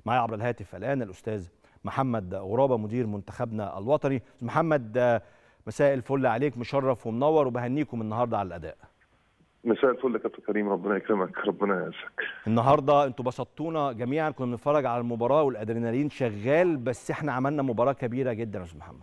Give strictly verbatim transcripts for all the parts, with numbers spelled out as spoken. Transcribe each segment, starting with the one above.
معايا عبر الهاتف الان الاستاذ محمد غرابه مدير منتخبنا الوطني. استاذ محمد، مساء الفل عليك، مشرف ومنور وبهنيكم النهارده على الاداء. مساء الفل يا كابتن كريم، ربنا يكرمك، ربنا يعزك. النهارده انتوا بسطتونا جميعا، كنا بنتفرج على المباراه والادرينالين شغال، بس احنا عملنا مباراه كبيره جدا يا استاذ محمد.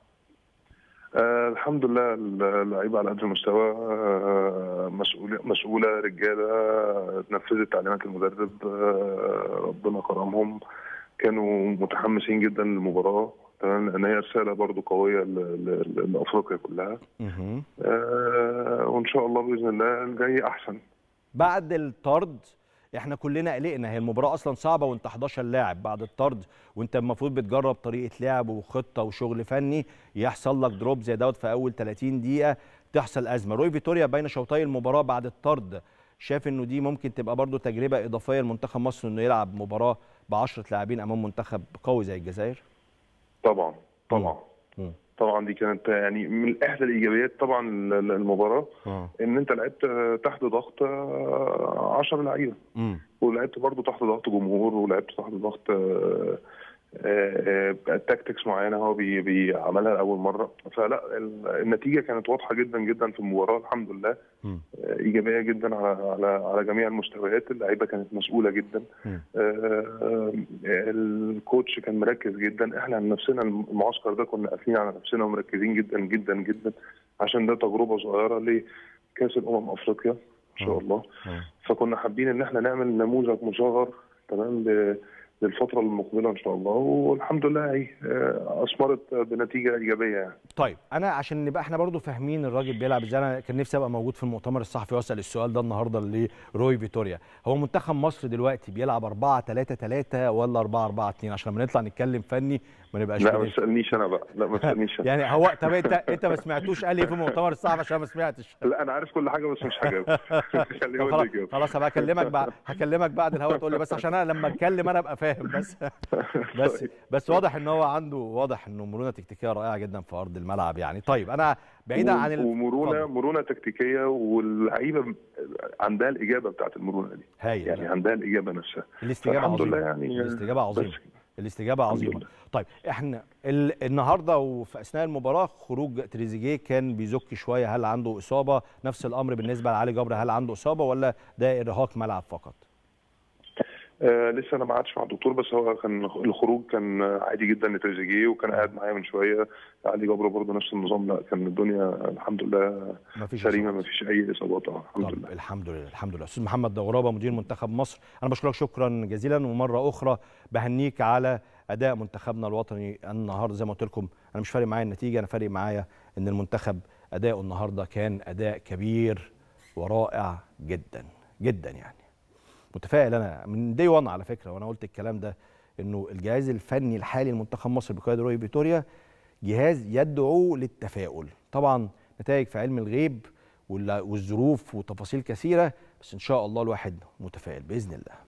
آه الحمد لله، اللعيبه على قدر المستوى، آه مسؤوله مسؤوله رجاله، نفذت تعليمات المدرب، آه ربنا كرمهم، كانوا متحمسين جدا للمباراه، تمام، لان هي رساله برضو قويه لافريقيا كلها. آه وان شاء الله باذن الله الجاي احسن. بعد الطرد احنا كلنا قلقنا، هي المباراه اصلا صعبه وانت حداشر لاعب بعد الطرد، وانت المفروض بتجرب طريقه لعب وخطه وشغل فني، يحصل لك دروب زي دوت في اول ثلاثين دقيقه تحصل ازمه. روي فيتوريا بين شوطي المباراه بعد الطرد شاف انه دي ممكن تبقى برضو تجربه اضافيه لمنتخب مصر، انه يلعب مباراه ب عشرة لاعبين امام منتخب قوي زي الجزائر؟ طبعا طبعا م. طبعا دي كانت يعني من احدى الايجابيات طبعا المباراه، آه. ان انت لعبت تحت ضغط عشرة لعيبه، ولعبت برضو تحت ضغط جمهور، ولعبت تحت ضغط تاكتكس معينه هو بيعملها لاول مره، فلا النتيجه كانت واضحه جدا جدا في المباراه الحمد لله. م. ايجابيه جدا على على على جميع المستويات، اللعيبه كانت مسؤوله جدا، الكوتش كان مركز جدا، احنا عن نفسنا المعسكر ده كنا قافلين على نفسنا ومركزين جدا جدا جدا، عشان ده تجربه صغيره لكاس الامم افريقيا ان شاء الله. م. فكنا حابين ان احنا نعمل نموذج مصغر تمام للفترة المقبلة إن شاء الله، والحمد لله هي أثمرت بنتيجة إيجابية يعني. طيب أنا عشان نبقى إحنا برضو فاهمين الراجل بيلعب إزاي، أنا كان نفسي أبقى موجود في المؤتمر الصحفي وأسأل السؤال ده النهاردة لروي فيتوريا. هو منتخب مصر دلوقتي بيلعب أربعة ثلاثة ثلاثة ولا أربعة أربعة اثنين عشان لما نطلع نتكلم فني ما نبقاش؟ لا ما تسألنيش أنا بقى، لا ما تسألنيش أنا. يعني هو طب أنت أنت ما سمعتوش قال إيه في المؤتمر الصحفي عشان ما سمعتش؟ لا أنا عارف كل حاجة بس مش هجاوب. خلاص خلاص هبقى أكلمك بعد هكلمك بعد الهوا تقول لي، بس عشان أنا لما أتكلم أنا أبقى فاهم بس. بس بس واضح ان هو عنده واضح انه مرونه تكتيكيه رائعه جدا في ارض الملعب يعني. طيب انا بعيدا عن ال... ومرونه فضل. مرونه تكتيكيه، واللعيبه عندها الاجابه بتاعت المرونه دي، هايل يعني عندها الاجابه نفسها. الاستجابه عظيمه يعني، الاستجابه عظيمه الاستجابه عظيمه. طيب احنا ال... النهارده وفي اثناء المباراه خروج تريزيجيه كان بيزك شويه، هل عنده اصابه؟ نفس الامر بالنسبه لعلي جبر، هل عنده اصابه ولا ده ارهاق ملعب فقط؟ آه لسه انا ما قعدتش مع الدكتور، بس هو كان الخروج كان عادي جدا لتريزيجيه، وكان قاعد معايا من شويه. علي جبر برضه نفس النظام، لا كان الدنيا الحمد لله سليمه، ما فيش اي اصابات. اه الحمد لله الحمد لله الحمد لله. استاذ محمد غرابه مدير منتخب مصر، انا بشكرك شكرا جزيلا، ومره اخرى بهنيك على اداء منتخبنا الوطني النهارده. زي ما قلت لكم انا مش فارق معايا النتيجه، انا فارق معايا ان المنتخب اداؤه النهارده كان اداء كبير ورائع جدا جدا يعني. متفائل انا من دي وانا على فكره، وانا قلت الكلام ده، انه الجهاز الفني الحالي لمنتخب مصر بقياده روي فيتوريا جهاز يدعو للتفاؤل. طبعا نتائج في علم الغيب والظروف وتفاصيل كثيره، بس ان شاء الله الواحد متفائل باذن الله.